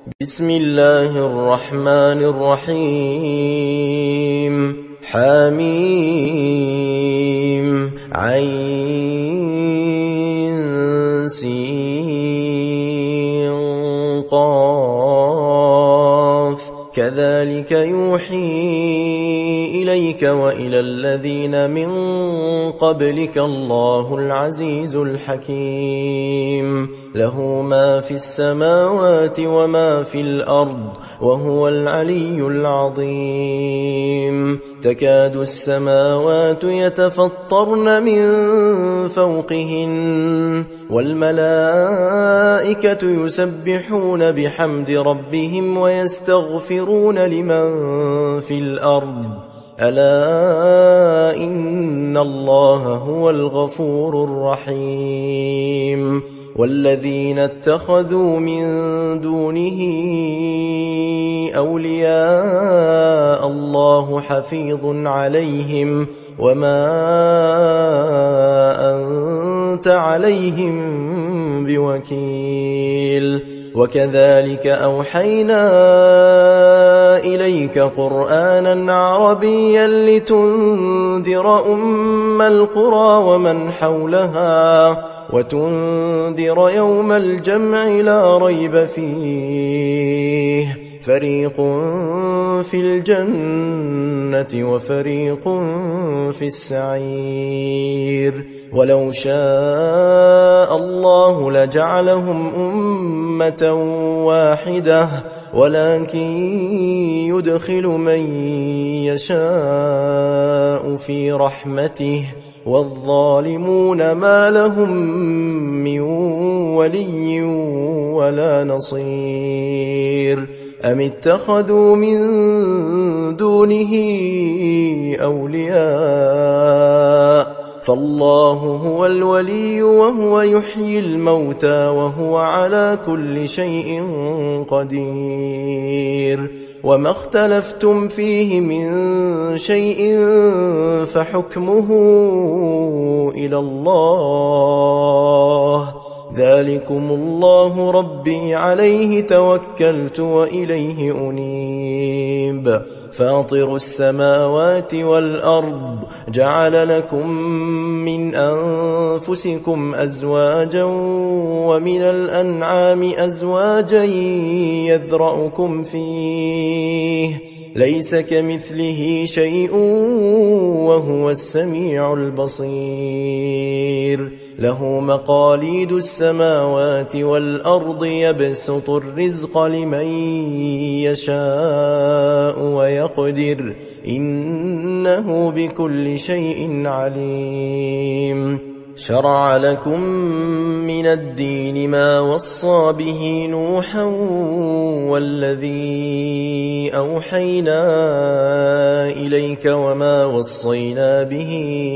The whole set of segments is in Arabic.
بسم الله الرحمن الرحيم حميم عين سين قاف كذلك يوحي إليك وإلى الذين من قبلك الله العزيز الحكيم له ما في السماوات وما في الأرض وهو العلي العظيم تكاد السماوات يتفطرن من فوقهن والملائكة يسبحون بحمد ربهم ويستغفرون لمن في الأرض ألا إن الله هو الغفور الرحيم والذين اتخذوا من دونه أولياء الله حفيظ عليهم وما أنت عليهم بوكيل وكذلك أوحينا إليك قرآنا عربيا لتنذر أم القرى ومن حولها وتنذر يوم الجمع لا ريب فيه فريق في الجنة وفريق في السعير ولو شاء الله لجعلهم أمة واحدة ولكن يدخل من يشاء في رحمته والظالمون ما لهم من ولي ولا نصير أم اتخذوا من دونه أولياء فالله هو الولي وهو يحيي الموتى وهو على كل شيء قدير وما اختلفتم فيه من شيء فحكمه إلى الله ذلكم الله ربي عليه توكلت وإليه أنيب فاطر السماوات والأرض جعل لكم من أنفسكم أزواجا ومن الأنعام أزواجا يذرأكم فيه ليس كمثله شيء وهو السميع البصير له مقاليد السماوات والأرض يبسط الرزق لمن يشاء ويقدر إنه بكل شيء عليم شرع لكم من الدين ما وصى به نوحا والذي أوحينا إليك وما وصينا به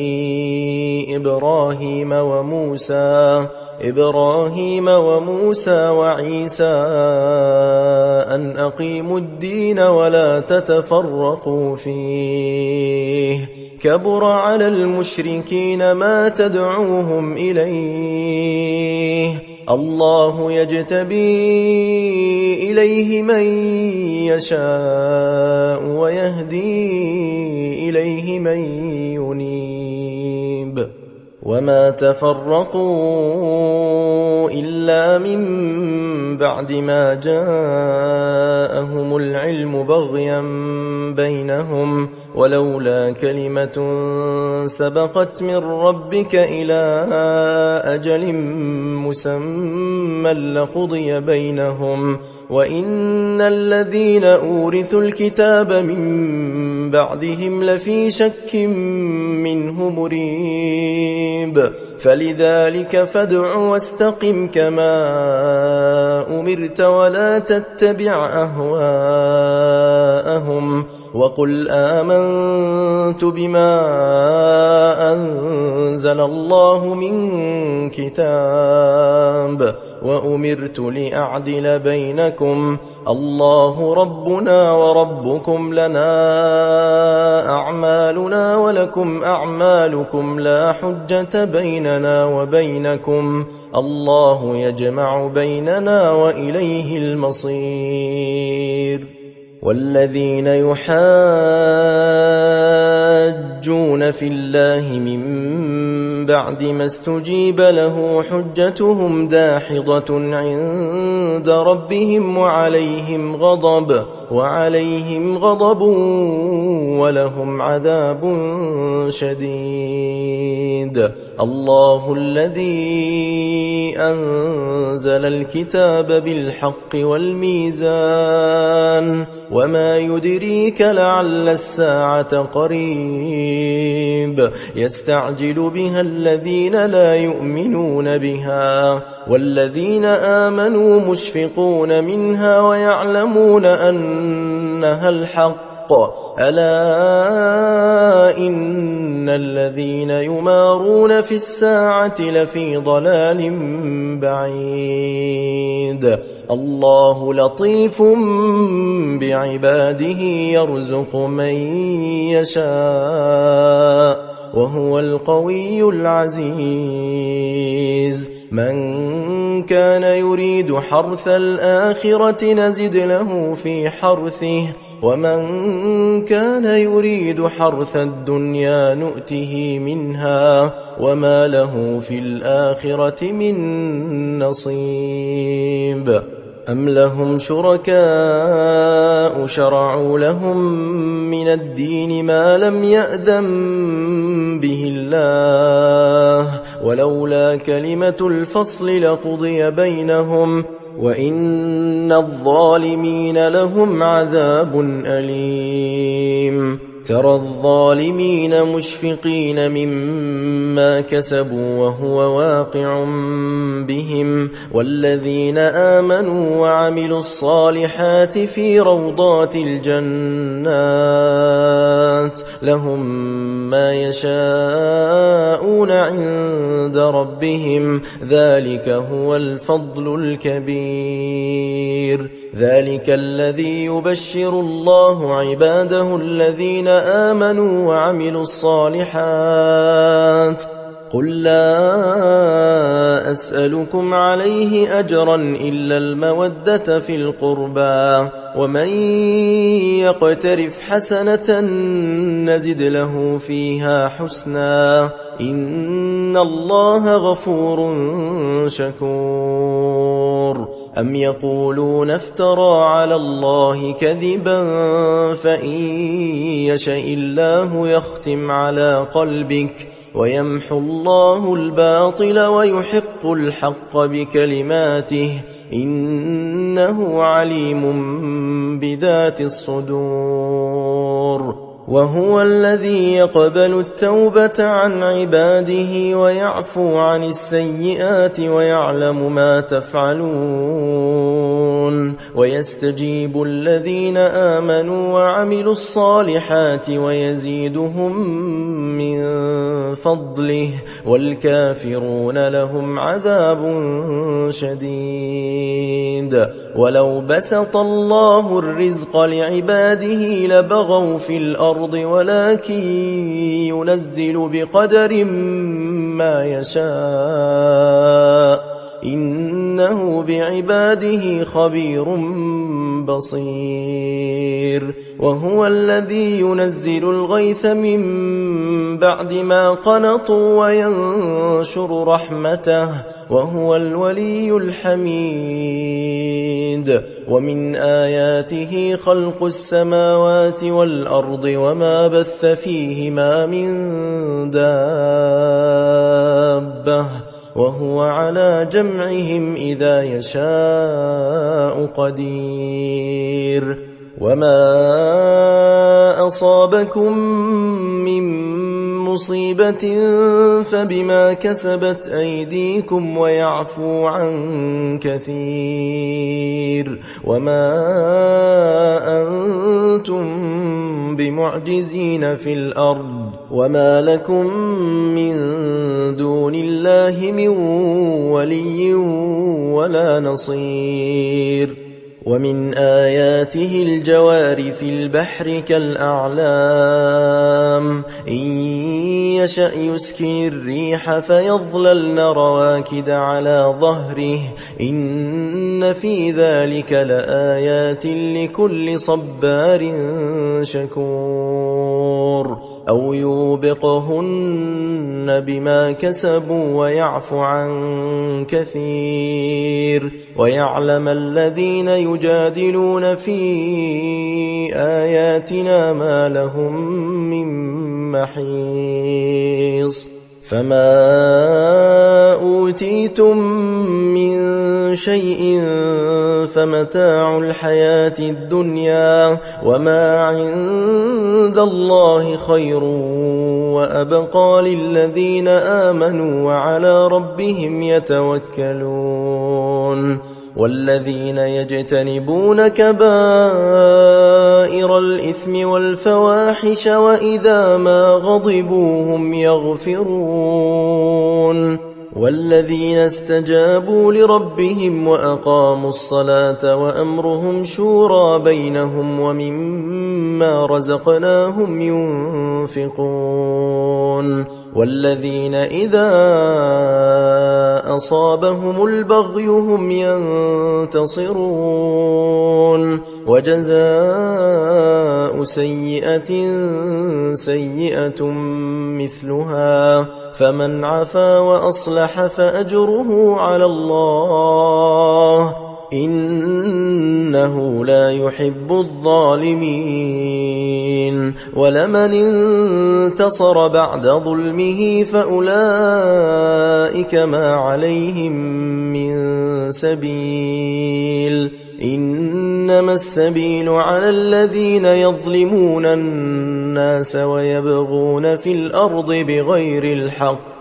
إبراهيم وموسى وعيسى أن أقيموا الدين ولا تتفرقوا فيه كبر على المشركين ما تدعوهم إليه الله يجتبي إليه من يشاء ويهدي إليه من ينيب وما تفرقوا إلا من بعد ما جاءهم العلم بغيا بينهم ولولا كلمة سبقت من ربك إلى أجل مسمى لقضي بينهم وإن الذين أورثوا الكتاب من بعدهم لفي شك منه مريب فلذلك فادع واستقم كما أمرت ولا تتبع أهواءهم وقل آمنت بما أنزل الله من كتاب وأمرت لأعدل بينكم الله ربنا وربكم لنا أعمالنا ولكم أعمالكم لا حجة بيننا وبينكم الله يجمع بيننا وإليه المصير والذين يحاجون في الله من بعد ما استجيب له حجتهم داحضة عند ربهم وعليهم غضب ولهم عذاب شديد الله الذي أنزل الكتاب بالحق والميزان وما يدريك لعل الساعة قريب يستعجل بها الذين لا يؤمنون بها والذين آمنوا مشفقون منها ويعلمون أنها الحق ألا إن الذين يمارون في الساعة لفي ضلال بعيد الله لطيف بعباده يرزق من يشاء وهو القوي العزيز من كان يريد حرث الآخرة نزد له في حرثه ومن كان يريد حرث الدنيا نؤته منها وما له في الآخرة من نصيب أم لهم شركاء شرعوا لهم من الدين ما لم يأذن به الله ولولا كلمة الفصل لقضي بينهم وإن الظالمين لهم عذاب أليم ترى الظالمين مشفقين مما كسبوا وهو واقع بهم والذين آمنوا وعملوا الصالحات في روضات الجنات لهم ما يشاءون عند ربهم ذلك هو الفضل الكبير ذلك الذي يبشر الله عباده الذين آمنوا وعملوا الصالحات قل لا أسألكم عليه أجرا إلا المودة في القربى ومن يقترف حسنة نزد له فيها حسنا إن الله غفور شكور أم يقولون افترى على الله كذبا فإن يشاء الله يختم على قلبك ويمحو الله الباطل ويحق الحق بكلماته إنه عليم بذات الصدور وهو الذي يقبل التوبة عن عباده ويعفو عن السيئات ويعلم ما تفعلون ويستجيب الذين آمنوا وعملوا الصالحات ويزيدهم من فضله والكافرون لهم عذاب شديد ولو بسط الله الرزق لعباده لبغوا في الأرض ولكن ينزل بقدر ما يشاء إنه بعباده خبير بصير وهو الذي ينزل الغيث من بعد ما قنطوا وينشر رحمته وهو الولي الحميد ومن آياته خلق السماوات والأرض وما بث فيهما من دابة وهو على جمعهم إذا يشاء قدير وما أصابكم من مصيبة فبما كسبت أيديكم ويعفو عن كثير وما أنتم بمعجزين في الأرض وما لكم من دون الله من ولي ولا نصير. ومن آياته الجوار في البحر كالأعلام إن يشأ يسكن الريح فيظللن رواكد على ظهره إن في ذلك لآيات لكل صبار شكور. أو يوبقهن بما كسبوا ويعفو عن كثير ويعلم الذين يجادلون في آياتنا ما لهم من محيص. فما أوتيتم من شيء فمتاع الحياة الدنيا وما عند الله خير وأبقى للذين آمنوا وعلى ربهم يتوكلون. والذين يجتنبون كبائر الإثم والفواحش وإذا ما غضبوا هم يغفرون. والذين استجابوا لربهم وأقاموا الصلاة وأمرهم شورى بينهم ومما رزقناهم ينفقون. والذين إذا أصابهم البغي هم ينتصرون. وجزاء سيئة سيئة مثلها فمن عفا وأصلح فأجره على الله إنه لا يحب الظالمين. ولمن انتصر بعد ظلمه فأولئك ما عليهم من سبيل إنما السبيل على الذين يظلمون الناس ويبغون في الأرض بغير الحق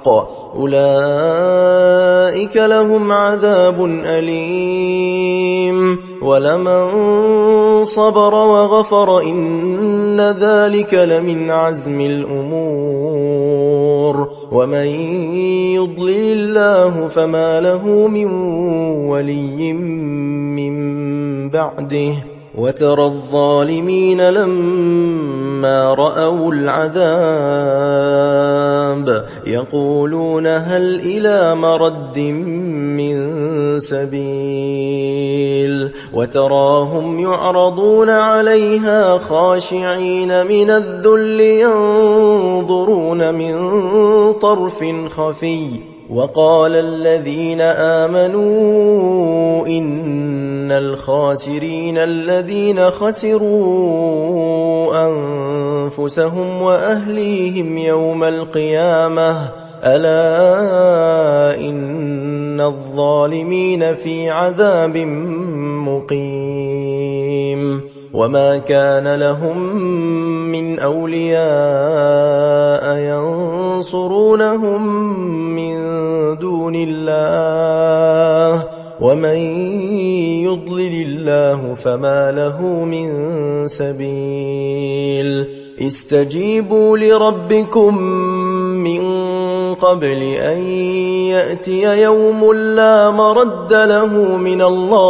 أولئك لهم عذاب أليم. ولمن صبر وغفر إن ذلك لمن عزم الأمور. ومن يضلل الله فما له من ولي من بعده. وترى الظالمين لما رأوا العذاب يقولون هل إلى مرد من سبيل وتراهم يعرضون عليها خاشعين من الذل ينظرون من طرف خفي. وقال الذين آمنوا إن الخاسرين الذين خسروا أنفسهم وأهليهم يوم القيامة ألا إن الظالمين في عذاب مقيم. وما كان لهم من أولياء ينصرونهم من دون الله ومن يضلل الله فما له من سبيل. استجيبوا لربكم من قبل أن يأتي يوم لا مرد له من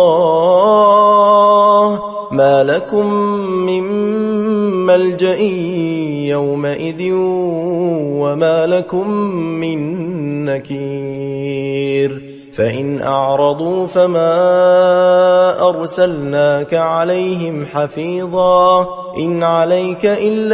الله ما لكم من ملجأ يومئذ وما لكم من نكير. فإن أعرضوا فما أرسلناك عليهم حفيظا إن عليك إلا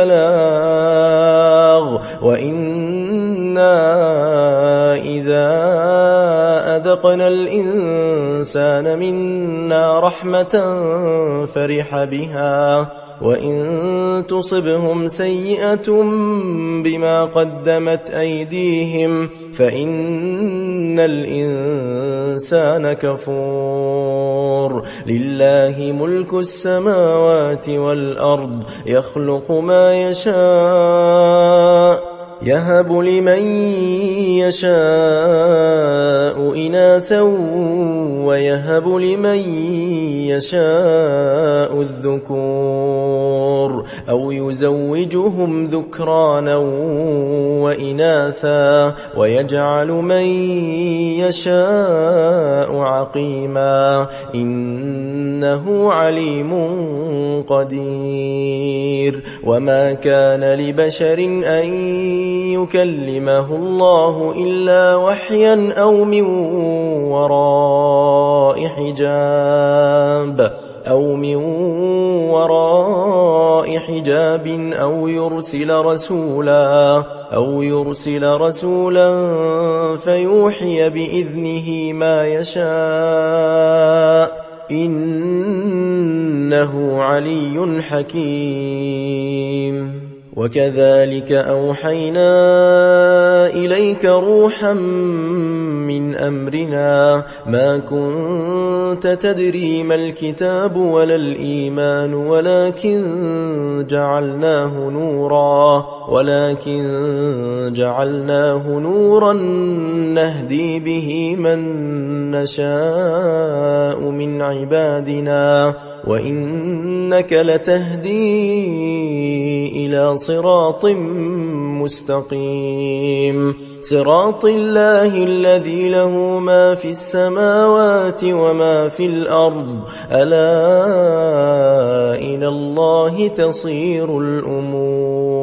البلاغ وإنا إذا أذقنا الإنسان منا رحمة فرح بها وإن تصبهم سيئة بما قدمت أيديهم فإن الإنسان كفور. لله ملك السماوات والأرض يخلق ما يشاء يهب لمن يشاء إناثا ويهب لمن يشاء الذكور أو يزوجهم ذكرانا وإناثا ويجعل من يشاء عقيما إنه عليم قدير. وما كان لبشر أن يكلمه الله إلا وحيا أو من وراء حجاب أو يرسل رسولا فيوحي بإذنه ما يشاء إنه علي حكيم. وكذلك أوحينا إليك روحا من أمرنا ما كنت تدري ما الكتاب ولا الإيمان ولكن جعلناه نورا نهدي به من نشاء من عبادنا وإنك لتهدي إلى صراط مستقيم صراط الله الذي له ما في السماوات وما في الأرض ألا إلى الله تصير الأمور.